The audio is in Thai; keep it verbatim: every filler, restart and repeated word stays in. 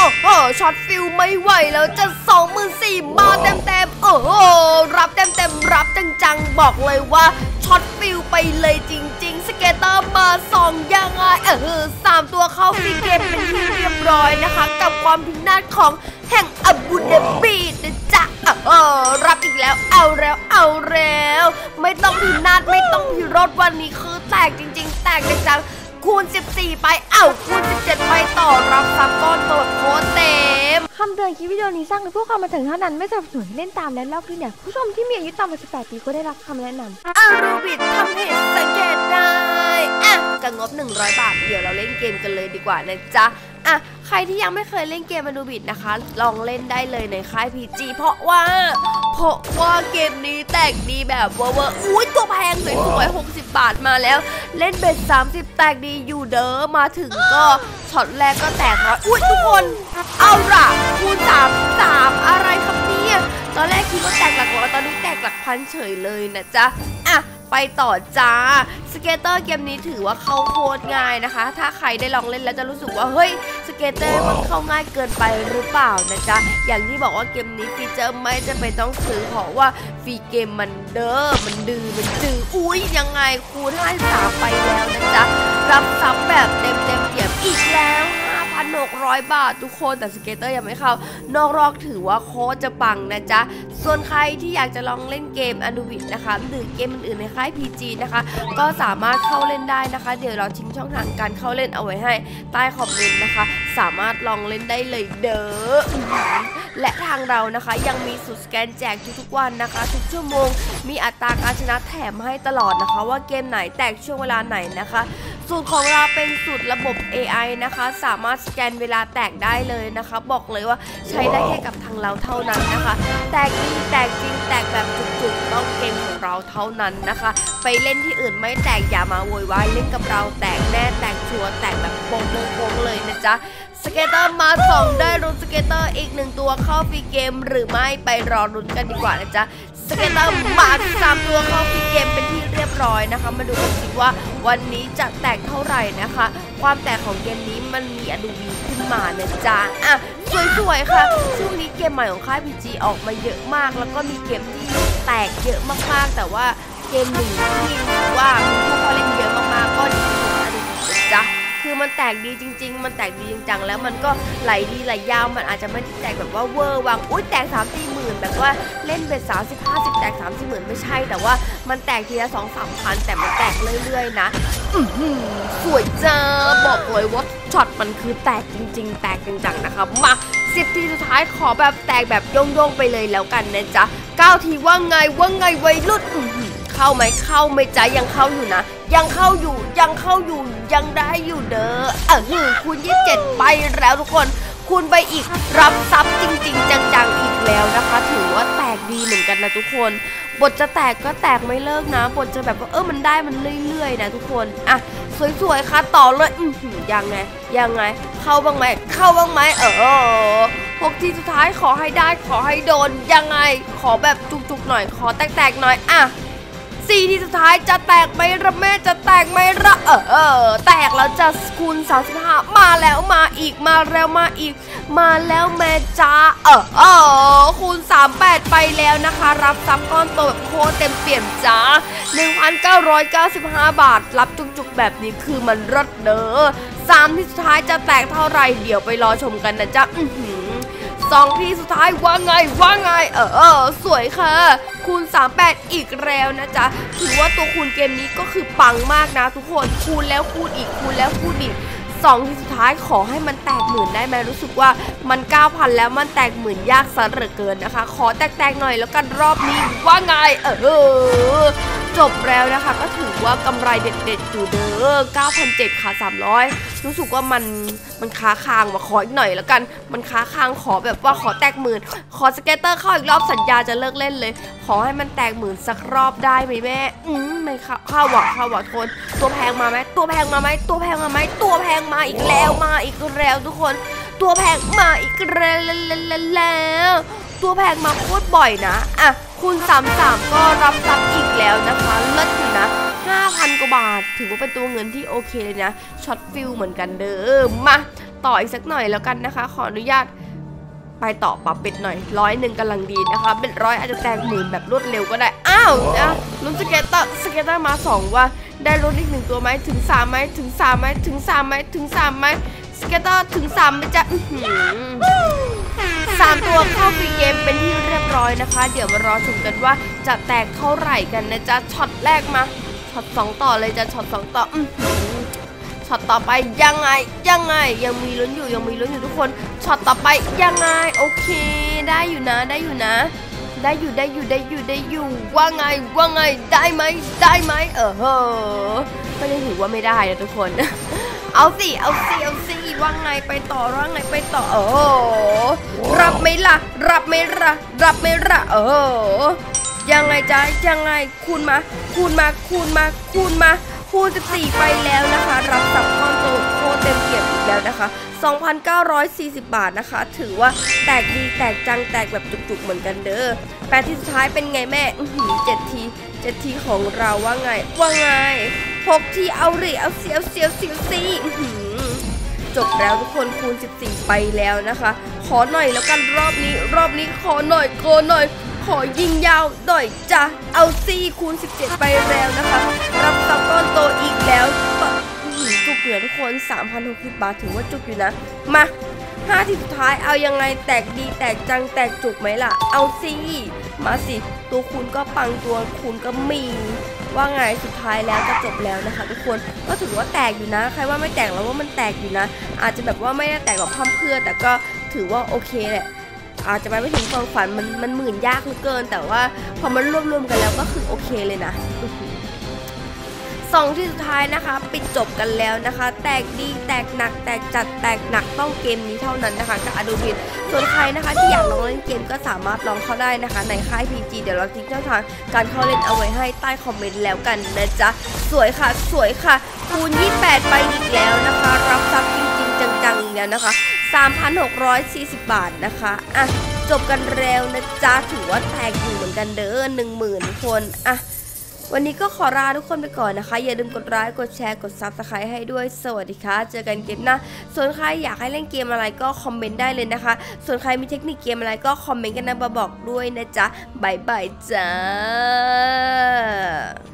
โหช็อตฟิลไม่ไหวแล้วจะสองหมื่นสี่มาเต็มเต็มโอ้โหรับเต็มเต็มรับจังๆบอกเลยว่าช็อตฟิลไปเลยจริงๆสเกตเตอร์มาสองยังไงเออสามตัวเข้าฟรีเกมเป็นที่เรียบร้อยนะคะกับความพินาศของแห่งอาบูดาบีนะจ๊ะเออรับอีกแล้วเอาแล้วเอาแล้วไม่ต้องพินาศไม่ต้องพิโรธวันนี้คือแตกจริงๆแตกจังๆคูณสิบสี่ไปเอ้าคูณสิบเจ็ดไปต่อรับซับก้อนตัวโคตรเต็มคำเตือนคลิปวิดีโอนี้สร้างโดยผู้ความบันเทิงเท่านั้นไม่สนับสนุนให้เล่นตามและลอกเลียนแบบผู้ชมที่มีอายุต่ำกว่าสิบแปดปีก็ได้รับคำแนะนำอารูบิททำเหตุสังเกตได้อ่ะกับงบหนึ่งร้อยบาทเดี๋ยวเราเล่นเกมกันเลยดีกว่านะจ๊ะอ่ะใครที่ยังไม่เคยเล่นเกมอารูบิทนะคะลองเล่นได้เลยในค่าย พี จี เพราะว่าเพราะว่าเกมนี้แตกดีแบบเวอร์อุ้ยตัวแพงสวยๆหกสิบบาทมาแล้วเล่นเบ็ดสามสิบแตกดีอยู่เด้อมาถึงก็ช็อตแรกก็แตกร้อยอุ้ยทุกคนเอาล่ะคูณสามสามอะไรครับเนี่ยตอนแรกคิดว่าแตกหลักร้อยตอนนี้แตกหลักพันเฉยเลยนะจ๊ะอ่ะไปต่อจ้าสเกตเตอร์เกมนี้ถือว่าเข้าโคตรง่ายนะคะถ้าใครได้ลองเล่นแล้วจะรู้สึกว่าเฮ้ยสเกตเตอร์มันเข้าง่ายเกินไปหรือเปล่านะจ๊ะอย่างที่บอกว่าเกมนี้ฟีเจอร์ไม่จะเป็นต้องซื้อเพราะว่าฟรีเกมมันเด้อมันดื้อมันจืดอุ้ยยังไงคูณห้าสิบสามไปแล้วนะจ๊ะรับซับแบบเต็มเต็มเกียบอีกแล้วห้าพันหกร้อยบาททุกคนแต่สเกตเตอร์ยังไม่เข้านอกรอบถือว่าโคตรจะปังนะจ๊ะส่วนใครที่อยากจะลองเล่นเกมอารูบิทนะคะหรือเกมอื่นๆในค่าย พี จี นะคะก็สามารถเข้าเล่นได้นะคะเดี๋ยวเราทิ้งช่องทางการเข้าเล่นเอาไว้ให้ใต้คอมเมนต์นะคะสามารถลองเล่นได้เลยเด้อและทางเรานะคะยังมีสูตรสแกนแจกทุกๆวันนะคะทุกชั่วโมงมีอัตราการชนะแถมให้ตลอดนะคะว่าเกมไหนแตกช่วงเวลาไหนนะคะสูตรของเราเป็นสูตรระบบ เอ ไอ นะคะสามารถสแกนเวลาแตกได้เลยนะคะบอกเลยว่าใช้ได้แค่กับทางเราเท่านั้นนะคะแตกดีแตกจริงแตกแบบจุกๆต้องเกมของเราเท่านั้นนะคะไปเล่นที่อื่นไม่แตกอย่ามาโวยวายเล่นกับเราแตกแน่แตกชัวร์แตกแบบโป่งๆเลยนะจ๊ะสเกตเตอร์มาส่งได้รุ่นสเกตเตอร์อีกหนึ่งตัวเข้าฟรีเกมหรือไม่ไปรอรุ่นกันดีกว่านะจ๊ะสเกตเตอร์มาสามตัวเข้าฟรีเกมเป็นที่เรียบร้อยนะคะมาดูกันสิว่าวันนี้จะแตกเท่าไหร่นะคะความแตกของเกมนี้มันมีอดูวีขึ้นมานะจ๊ะอ่ะสวยๆค่ะช่วงนี้เกมใหม่ของค่าย พี จี ออกมาเยอะมากแล้วก็มีเกมที่แตกเยอะมากๆแต่ว่าเกมหนึ่งที่ว่ามีผู้เข้าเล่นเยอะมากๆก็ดีที่สุดอดูวีนะจ๊ะคือมันแตกดีจริงๆมันแตกดีจริงๆแล้วมันก็ไหลดีไหลยาวมันอาจจะไม่ได้แตกแบบว่าเวอร์วังอุ้ยแตกสามสี่หมื่นแบบว่าเล่นเบ็ดสามสิบห้าสิบแตกสามสี่หมื่นไม่ใช่แต่ว่ามันแตกทีละสองสามพันแต่มันแตกเรื่อยๆนะอือสวยจ้าบอกเลยว่าช็อตมันคือแตกจริงๆแตกจังๆนะคะมาสิบทีสุดท้ายขอแบบแตกแบบโยงๆไปเลยแล้วกันนะจ๊ะเก้าทีว่าไงว่าไงวัยรุ่นเข้าไหมเข้าไหมจ๊ะยังเข้าอยู่นะยังเข้าอยู่ยังเข้าอยู่ยังได้อยู่เด้อเออคูณยี่สิบเจ็ดไปแล้วทุกคนคูณไปอีกรับซับจริงๆจังๆอีกแล้วนะคะถือว่าแตกดีเหมือนกันนะทุกคนบทจะแตกก็แตกไม่เลิกนะบทจะแบบว่าเออมันได้มันเรื่อยๆนะทุกคนอ่ะสวยๆค่ะต่อเลยอือยังไงยังไงเข้าบ้างไหมเข้าบ้างไหมเออหกทีสุดท้ายขอให้ได้ขอให้โดนยังไงขอแบบจุกๆหน่อยขอแตกๆหน่อยอ่ะสี่ทีสุดท้ายจะแตกไหมระแม่จะแตกไหมระเออเออแตกแล้วจะคูณสามสิบห้ามาแล้วมาอีกมาแล้วมาอีกมาแล้วแม่จ้าเออเออคูณสามสิบแปดไปแล้วนะคะรับซับก้อนโตแบบโคตรเต็มเปี่ยมจ้า หนึ่งพันเก้าร้อยเก้าสิบห้า บาทรับจุกๆแบบนี้คือมันรสเด้อสามที่สุดท้ายจะแตกเท่าไหร่เดี๋ยวไปรอชมกันนะจ๊ะอือหือสองที่สุดท้ายว่าไงว่าไงเออเออสวยค่ะคูณสามสิบแปดอีกแล้วนะจ๊ะถือว่าตัวคูณเกมนี้ก็คือปังมากนะทุกคนคูณแล้วคูณอีกคูณแล้วคูณอีกสองที่สุดท้ายขอให้มันแตกหมื่นได้ไหมรู้สึกว่ามัน เก้าพัน แล้วมันแตกหมื่นยากซะเหลือเกินนะคะขอแตกๆหน่อยแล้วกันรอบนี้ว่าไงเออจบแล้วนะคะก็ถือว่ากำไรเด็ดๆอยู่เด้อ เก้าพันเจ็ดร้อย ค่ะสามร้อยรู้สึกว่ามันมันค้าคางมาขออีกหน่อยแล้วกันมันค้าคางขอแบบว่าขอแตกหมื่นขอสเกตเตอร์เข้าอีกรอบสัญญาจะเลิกเล่นเลยขอให้มันแตกหมื่นสักรอบได้ไหมแม่อืมไม่เข้าเข้าหวังเข้าหวังทนตัวแพงมาไหมตัวแพงมาไหมตัวแพงมาไหมตัวแพงมาอีกแล้วมาอีกแล้วทุกคนตัวแพงมาอีกแล้วตัวแพงมาโคตรบ่อยนะอ่ะคูณสามสิบสามก็รับซับอีกแล้วนะคะเลิศอยู่นะห้าพัน กว่าบาทถือว่าเป็นตัวเงินที่โอเคเลยนะช็อตฟิลเหมือนกันเด้อมาต่ออีกสักหน่อยแล้วกันนะคะขออนุญาตไปต่อปรับเป็ดหน่อยร้อยหนึ่งกำลังดีนะคะเป็นร้อยอาจจะแตกหมื่นแบบรวดเร็วก็ได้อ้าวนะลุ้นสเก็ตเตอร์สเก็ตเตอร์มาสองว่าได้ลุ้นอีกหนึ่งตัวไหมถึงสามไหมถึงสามไหมถึงสามไหมถึงสามไหมสเก็ตเตอร์ถึงสามไหมจะสามตัวเข้าฟรีเกมเป็นที่เรียบร้อยนะคะเดี๋ยวมารอชมกันว่าจะแตกเท่าไหร่กันนะจ๊ะช็อตแรกมาช็อตสองต่อเลยจะช็อตสองต่อช็อตต่อไปยังไงยังไงยังมีลุ้นอยู่ยังมีลุ้นอยู่ทุกคนช็อตต่อไปยังไงโอเคได้อยู่นะได้อยู่นะได้อยู่ได้อยู่ได้อยู่ได้อยู่ว่าไงว่าไงได้ไหมได้ไหมเออเฮ้อไม่ได้ถือว่าไม่ได้นะทุกคนเอาสิเอาสิเอาสิว่าไงไปต่อว่าไงไปต่อโอ้รับไม่ละรับไม่ละรับไม่ละเออยังไงจ๊ะยังไงคูณมาคูณมาคูณมาคูณมาคูณสิบสี่ไปแล้วนะคะรับสับก้อนโตโคเต็มเกียบอีกแล้วนะคะ สองพันเก้าร้อยสี่สิบ บาทนะคะถือว่าแตกดีแตกจังแตกแบบจุกๆเหมือนกันเด้อแปดทีสุดท้ายเป็นไงแม่เจ็ดทีเจ็ดทีของเราว่าไงว่าไงหกทีเอาเหรียเอาเสียวเสียวเสียวซีจบแล้วทุกคนคูณสิบสี่ไปแล้วนะคะขอหน่อยแล้วกันรอบนี้รอบนี้ขอหน่อยขอหน่อยขอยิงยาวหน่อยจ้ะเอาซีคูณสิบเจ็ดไปแล้วนะคะรับซับก้อนโตอีกแล้วจุกเหลือทุกคน สามพันหกสิบ บาทถือว่าจุกอยู่นะมาห้าทีสุดท้ายเอายังไงแตกดีแตกจังแตกจุกไหมล่ะเอาซีมาสิตัวคูณก็ปังตัวคูณก็มีว่าไงสุดท้ายแล้วจะจบแล้วนะคะทุกคนก็ถือว่าแตกอยู่นะใครว่าไม่แตกแล้วว่ามันแตกอยู่นะอาจจะแบบว่าไม่ได้แตกแบบพร่ำเพรื่อแต่ก็ถือว่าโอเคแหละอาจจะไปไม่ถึงความฝันมันมันหมื่นยากเหลือเกินแต่ว่าพอมันรวมๆกันแล้วก็คือโอเคเลยนะสองที่สุดท้ายนะคะปิดจบกันแล้วนะคะแตกดีแตกหนักแตกจัดแตกหนักต้องเกมนี้เท่านั้นนะคะกับอดูบินส่วนใครนะคะที่อยากลองเล่นเกมก็สามารถลองเข้าได้นะคะในค่าย พี จี เดี๋ยวเราทิ้งช่องทางการเข้าเล่นเอาไว้ให้ใต้คอมเมนต์แล้วกันนะจ๊ะสวยค่ะสวยค่ะคูณยี่สิบแปดไปอีกแล้วนะคะรับทรัพย์จริงๆจังๆอีกแล้วนะคะ สามพันหกร้อยสี่สิบ บาทนะคะอ่ะจบกันเร็วนะจ๊ะถือว่าแตกอยู่เหมือนกันเด้อ หนึ่งหมื่น คนอ่ะวันนี้ก็ขอลาทุกคนไปก่อนนะคะอย่าลืมกดไลค์กดแชร์กดซับสไครต์ให้ด้วยสวัสดีค่ะเจอกันเกมหน้าส่วนใครอยากให้เล่นเกมอะไรก็คอมเมนต์ได้เลยนะคะส่วนใครมีเทคนิคเกมอะไรก็คอมเมนต์กันนะมาบอกด้วยนะจ๊ะบายบายจ้า